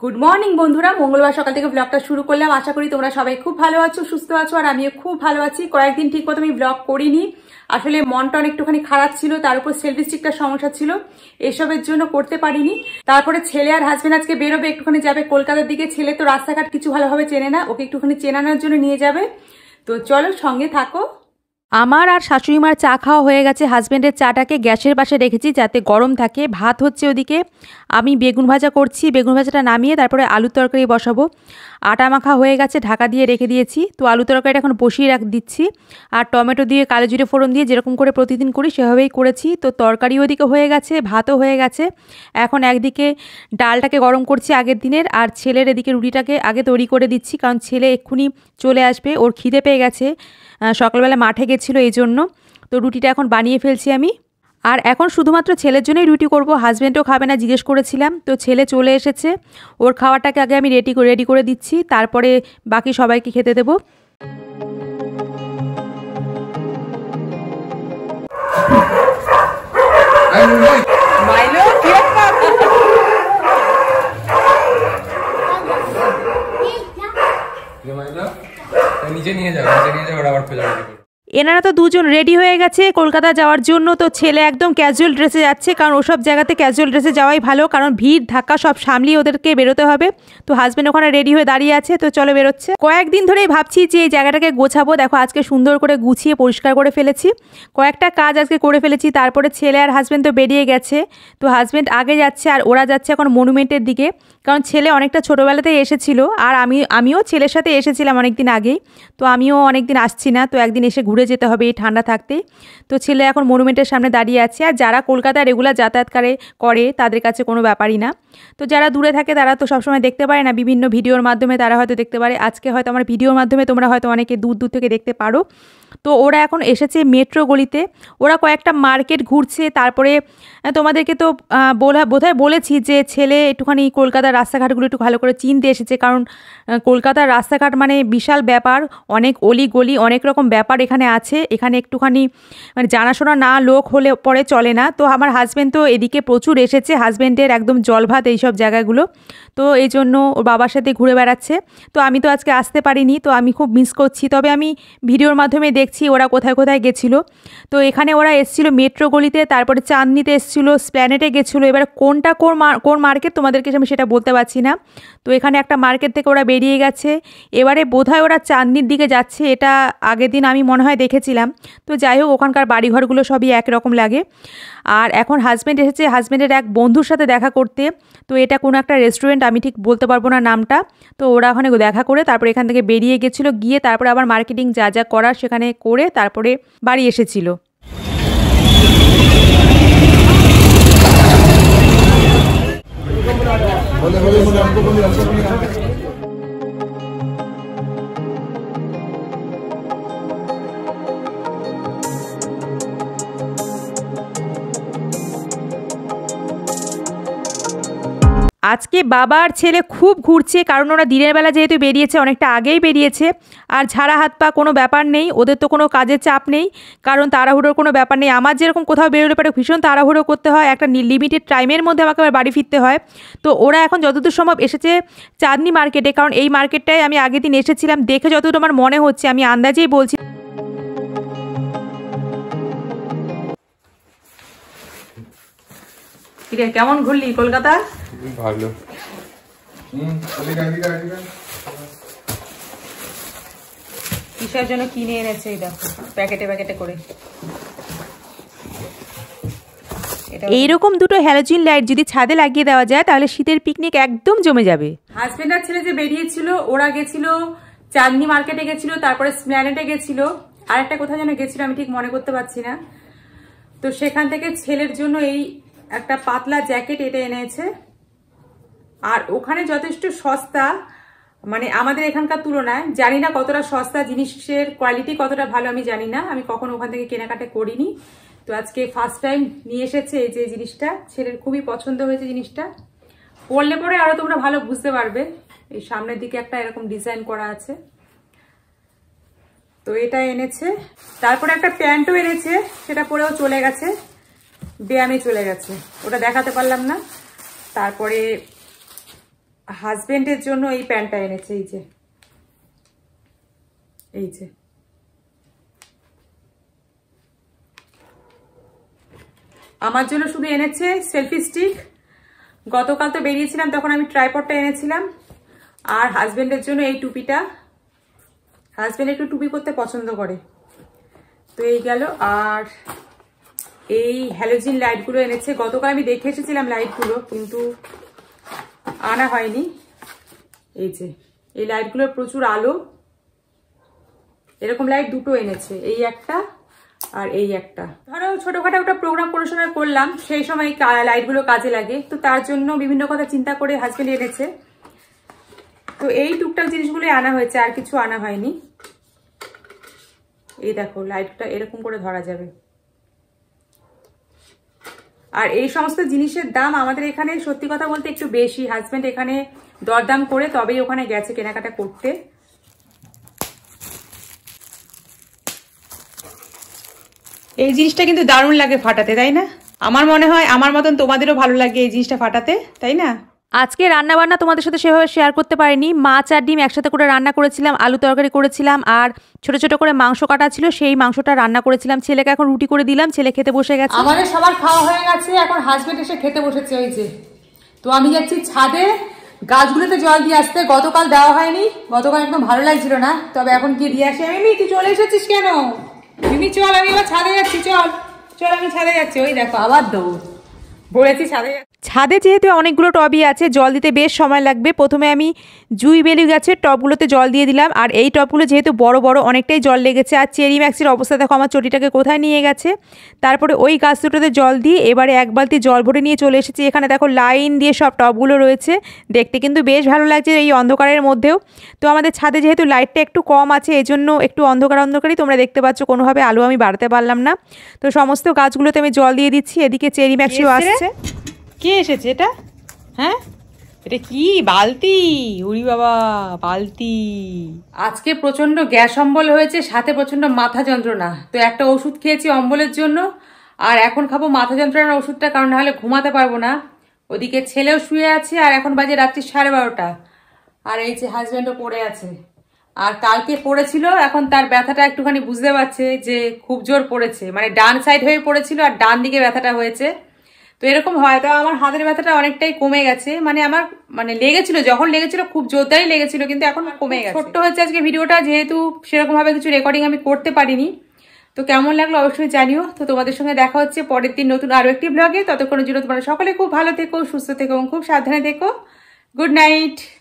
Good morning বন্ধুরা, মঙ্গলবার সকাল থেকে ব্লগটা শুরু করলাম। আশা করি তোমরা সবাই খুব ভালো আছো, সুস্থ আছো, আর আমিও খুব ভালো আছি। কয়েকদিন ঠিক মতো আমি ব্লগ করিনি, আসলে মনটা একটুখানি খারাপ ছিল, তার উপর সেলফ ডিস্ট্রিক্টটার সমস্যা ছিল, এসবের জন্য করতে পারিনি। তারপরে ছেলে আর হাজবেন্ড আজকে বেরোবে, একটুখানি যাবে কলকাতার দিকে। ছেলে তো রাস্তাঘাট কিছু ভালোভাবে চেনে না, ওকে একটুখানি চেনানোর জন্য নিয়ে যাবে। তো চলো সঙ্গে থাকো। আমার আর শাশুড়ি মার চা খাওয়া হয়ে গেছে। হাজব্যান্ডের চাটাকে গ্যাসের পাশে রেখেছি যাতে গরম থাকে। ভাত হচ্ছে ওদিকে, আমি বেগুন ভাজা করছি। বেগুন ভাজাটা নামিয়ে তারপরে আলুর তরকারি বসাবো। আটা মাখা হয়ে গেছে, ঢাকা দিয়ে রেখে দিয়েছি। তো আলু তরকারিটা এখন বসিয়ে দিচ্ছি। আর টমেটো দিয়ে কালো জিরে ফোড়ন দিয়ে যেরকম করে প্রতিদিন করি সেভাবেই করেছি। তো তরকারি ওদিকে হয়ে গেছে, ভাতও হয়ে গেছে। এখন একদিকে ডালটাকে গরম করছি আগের দিনের, আর ছেলের এদিকে রুটিটাকে আগে তৈরি করে দিচ্ছি, কারণ ছেলে এক্ষুনি চলে আসবে, ওর খিদে পেয়ে গেছে, সকালবেলা মাঠে গেছিলো এই জন্য। তো রুটিটা এখন বানিয়ে ফেলছি আমি। আর এখন শুধুমাত্র ছেলের জন্যই রুটি করব, হাজব্যান্ডও খাবে না জিজ্ঞেস করেছিলাম। তো ছেলে চলে এসেছে, ওর খাওয়াটাকে আগে আমি রেডি করে দিচ্ছি, তারপরে বাকি সবাইকে খেতে দেবো। নিচে নিয়ে যাও ওরা আবার খোঁজা। এনারা তো দুজন রেডি হয়ে গেছে কলকাতা যাওয়ার জন্য। তো ছেলে একদম ক্যাজুয়াল ড্রেসে যাচ্ছে, কারণ ওসব জায়গাতে ক্যাজুয়াল ড্রেসে যাওয়াই ভালো, কারণ ভিড় ধাক্কা সব সামলিয়ে ওদেরকে বেরোতে হবে। তো হাজব্যান্ড ওখানে রেডি হয়ে দাঁড়িয়ে আছে, তো চলো বেরোচ্ছে। কয়েকদিন ধরেই ভাবছি যে এই জায়গাটাকে গোছাবো। দেখো আজকে সুন্দর করে গুছিয়ে পরিষ্কার করে ফেলেছি, কয়েকটা কাজ আজকে করে ফেলেছি। তারপরে ছেলে আর হাজব্যান্ড তো বেরিয়ে গেছে। তো হাজব্যান্ড আগে যাচ্ছে আর ওরা যাচ্ছে এখন মনুমেন্টের দিকে, কারণ ছেলে অনেকটা ছোটোবেলাতেই এসেছিলো, আর আমিও ছেলের সাথে এসেছিলাম অনেকদিন আগেই। তো আমিও অনেকদিন আসছি না, তো একদিন এসে ঘুরে যেতে হবে এই ঠান্ডা থাকতে। তো ছেলে এখন মনুমেন্টের সামনে দাঁড়িয়ে আছে। আর যারা কলকাতায় রেগুলার যাতায়াত করে তাদের কাছে কোনো ব্যাপারই না। তো যারা দূরে থাকে তারা তো সবসময় দেখতে পারে না, বিভিন্ন ভিডিওর মাধ্যমে তারা হয়তো দেখতে পারে। আজকে হয়তো আমার ভিডিওর মাধ্যমে তোমরা হয়তো অনেকে দূর থেকে দেখতে পারো। তো ওরা এখন এসেছে মেট্রো গলিতে, ওরা কয়েকটা মার্কেট ঘুরছে। তারপরে তোমাদেরকে তো বোধহয় বলেছি যে ছেলে একটুখানি কলকাতার রাস্তাঘাটগুলো একটু ভালো করে চিনতে এসেছে, কারণ কলকাতার রাস্তাঘাট মানে বিশাল ব্যাপার, অনেক অলি গলি অনেক রকম ব্যাপার এখানে আছে। এখানে একটুখানি মানে জানাশোনা না লোক হলে পরে চলে না। তো আমার হাজব্যান্ড তো এদিকে প্রচুর এসেছে, হাজব্যান্ডের একদম জলভাত এইসব জায়গাগুলো। তো এই জন্য ওর বাবার সাথে ঘুরে বেড়াচ্ছে। তো আমি তো আজকে আসতে পারিনি, তো আমি খুব মিস করছি। তবে আমি ভিডিওর মাধ্যমে দেখছি ওরা কোথায় কোথায় গেছিলো। তো এখানে ওরা এসেছিলো মেট্রো গলিতে, তারপরে চাঁদনিতে এসেছিলো, স্প্ল্যানেটে গেছিলো। এবার কোনটা কোন মার্কেট তোমাদেরকে আমি সেটা বলতে পারছি না। তো এখানে একটা মার্কেট থেকে ওরা বেরিয়ে গেছে, এবারে বোধহয় ওরা চাঁদনির দিকে যাচ্ছে। এটা আগের দিন আমি মনে হয় দেখেছিলাম। তো যাই হোক, ওখানকার বাড়িঘরগুলো সবই একরকম লাগে। আর এখন হাজব্যান্ড এসেছে হাজব্যান্ডের এক বন্ধুর সাথে দেখা করতে। তো এটা কোনো একটা রেস্টুরেন্ট, আমি ঠিক বলতে পারবো না নামটা। তো ওরা ওখানে দেখা করে তারপরে এখান থেকে বেরিয়ে গেছিলো, গিয়ে তারপরে আবার মার্কেটিং যা যা করার সেখানে করে তারপরে বাড়ি এসেছিলো। আজকে বাবা আর ছেলে খুব ঘুরছে, কারণ ওরা দিনের বেলা যেহেতু বেরিয়েছে, অনেকটা আগেই বেরিয়েছে। আর ঝাড়া হাত পা কোনো ব্যাপার নেই, ওদের তো কোনো কাজের চাপ নেই, কারণ তাড়াহুড়োর কোনো ব্যাপার নেই। আমার যেরকম কোথাও বেরোলে পরে ভীষণ তাড়াহুড়ো করতে হয়, একটা লিমিটেড টাইমের মধ্যে আমাকে আবার বাড়ি ফিরতে হয়। তো ওরা এখন যতদূর সম্ভব এসেছে চাঁদনি মার্কেটে, কারণ এই মার্কেটটায় আমি আগের দিন এসেছিলাম, দেখে যতদূর আমার মনে হচ্ছে, আমি আন্দাজেই বলছি। কেমন ঘুরলি কলকাতা? ভালো। কিসের জন্য কিনে এনেছে এই দেখো, প্যাকেটে করে। এইরকম দুটো হ্যালোজিন লাইট যদি ছাদে লাগিয়ে দেওয়া যায় তাহলে শীতের পিকনিক একদম জমে যাবে। হাজবেন্ড আর ছেলে যে বেরিয়েছিল, ওরা গেছিল চাঁদনি মার্কেটে গেছিল, তারপরে স্প্ল্যানেটে গেছিল, আর একটা কোথায় যেন গেছিল, আমি ঠিক মনে করতে পারছি না। তো সেখান থেকে ছেলের জন্য এই একটা পাতলা জ্যাকেট এটা এনেছে। আর ওখানে যথেষ্ট সস্তা, মানে আমাদের এখানকার তুলনায়। জানি না কতটা সস্তা, জিনিসের কোয়ালিটি কতটা ভালো আমি জানি না, আমি কখনো ওখান থেকে কেনাকাটা করিনি। তো আজকে ফার্স্ট টাইম নিয়ে এসেছে এই যে জিনিসটা, ছেলের খুবই পছন্দ হয়েছে জিনিসটা। পরলে পরে আরো তোমরা ভালো বুঝতে পারবে। এই সামনের দিকে একটা এরকম ডিজাইন করা আছে। তো এটা এনেছে, তারপরে একটা প্যান্টও এনেছে, সেটা পরেও চলে গেছে, ব্যায়ামে চলে গেছে, ওটা দেখাতে পারলাম না। তারপরে হাজবেন্ডের জন্য এই প্যান্টটা এনেছে, এই যে আমার জন্য শুধু এনেছে সেলফি স্টিক। গতকাল তো বেরিয়েছিলাম, তখন আমি ট্রাইপডটা এনেছিলাম। আর হাজবেন্ডের জন্য এই টুপিটা, হাজবেন্ড একটু টুপি পরতে পছন্দ করে, তো এই গেল। আর এই হ্যালোজিন লাইটগুলো এনেছে। গতকাল আমি দেখে এসেছিলাম লাইটগুলো, কিন্তু আনা হয়নি। এই যে এই লাইটগুলোর প্রচুর আলো, এরকম লাইট দুটো এনেছে, এই একটা আর এই একটা। ধরো ছোটখাটো একটা প্রোগ্রাম কোনো সময় করলাম, সেই সময় লাইটগুলো কাজে লাগে, তো তার জন্য বিভিন্ন কথা চিন্তা করে হাজবেন্ড এনেছে। তো এই টুকটাক জিনিসগুলোই আনা হয়েছে, আর কিছু আনা হয়নি। এই দেখো লাইটটা এরকম করে ধরা যাবে। আর এই সমস্ত জিনিসের দাম আমাদের এখানে সত্যি কথা বলতে একটু বেশি। হাজবেন্ড এখানে দরদাম করে তবেই ওখানে গেছে কেনাকাটা করতে। এই জিনিসটা কিন্তু দারুণ লাগে ফাটাতে, তাই না? আমার মনে হয় আমার মতন তোমাদেরও ভালো লাগে এই জিনিসটা ফাটাতে, তাই না? আজকে রান্না বান্না তোমাদের সাথে সেভাবে শেয়ার করতে পারিনি। মাছ আর ডিম একসাথে করে রান্না করেছিলাম, আলু তরকারি করেছিলাম, আর ছোট ছোট করে মাংস কাটা ছিল, সেই মাংসটা রান্না করেছিলাম। ছেলেকে এখন রুটি করে দিলাম, ছেলে খেতে বসে গেছে। আমাদের সবার খাওয়া হয়ে গেছে, এখন হাজবেন্ড এসে খেতে বসেছে। ওই যে তো আমি যাচ্ছি ছাদে গাছগুলোতে জল দিয়ে আসতে। গতকাল দেওয়া হয়নি, গতকাল একদম ভালো লাগছিল না, তবে এখন গিয়ে দিয়ে আসি। আমি তুই চলে এসেছিস কেন? তুমি চল, আমি এবার ছাদে যাচ্ছি। চল চল, আমি ছাদে যাচ্ছি। ওই দেখো আবার দৌড়, বলেছি ছাদে। ছাদে যেহেতু অনেকগুলো টবই আছে, জল দিতে বেশ সময় লাগবে। প্রথমে আমি জুই বেলি গাছের টবগুলোতে জল দিয়ে দিলাম, আর এই টবগুলো যেহেতু বড় বড় অনেকটাই জল লেগেছে। আর চেরি ম্যাক্সির অবস্থা দেখো আমার চটিটাকে কোথায় নিয়ে গেছে। তারপরে ওই গাছ দুটোতে জল দিয়ে এবারে এক বালতি জল ভরে নিয়ে চলে এসেছি। এখানে দেখো লাইন দিয়ে সব টবগুলো রয়েছে, দেখতে কিন্তু বেশ ভালো লাগছে এই অন্ধকারের মধ্যেও। তো আমাদের ছাদে যেহেতু লাইটটা একটু কম আছে, এজন্য একটু অন্ধকার অন্ধকারই তোমরা দেখতে পাচ্ছ, কোনোভাবে আলো আমি বাড়াতে পারলাম না। তো সমস্ত গাছগুলোতে আমি জল দিয়ে দিচ্ছি। এদিকে চেরি ম্যাক্সিও আসছে। কে এসেছে এটা? হ্যাঁ, এটা কি বালতি? উড়ি বাবা, বালতি। আজকে প্রচন্ড গ্যাস অম্বল হয়েছে, সাথে প্রচন্ড মাথা যন্ত্রণা। তো একটা ওষুধ খেয়েছি অম্বলের জন্য, আর এখন খাবো মাথা যন্ত্রণার ওষুধটা, কারণ নাহলে ঘুমাতে পারবো না। ওদিকে ছেলেও শুয়ে আছে, আর এখন বাজে রাত্রি 12:30। আর এই যে হাজব্যান্ডও পড়ে আছে, আর কালকে পড়েছিল, এখন তার ব্যথাটা একটুখানি বুঝতে পারছে যে খুব জোর পড়েছে, মানে ডান সাইড হয়ে পড়েছিল আর ডান দিকে ব্যথাটা হয়েছে। তো এরকম হয়। তো আমার হাতের ব্যথাটা অনেকটাই কমে গেছে, মানে আমার লেগেছিল, যখন লেগেছিল খুব জোরদারই লেগেছিল, কিন্তু এখন কমে গেছে। ছোট্ট হচ্ছে আজকে ভিডিওটা, যেহেতু সেরকম ভাবে কিছু রেকর্ডিং আমি করতে পারিনি। তো কেমন লাগলো অবশ্যই জানিও। তো তোমাদের সঙ্গে দেখা হচ্ছে পরের দিন নতুন আরো একটি ব্লগে। ততক্ষণের জন্য তোমরা সকলে খুব ভালো থেকো, সুস্থ থেকো এবং খুব সাবধানে থেকো। Good night.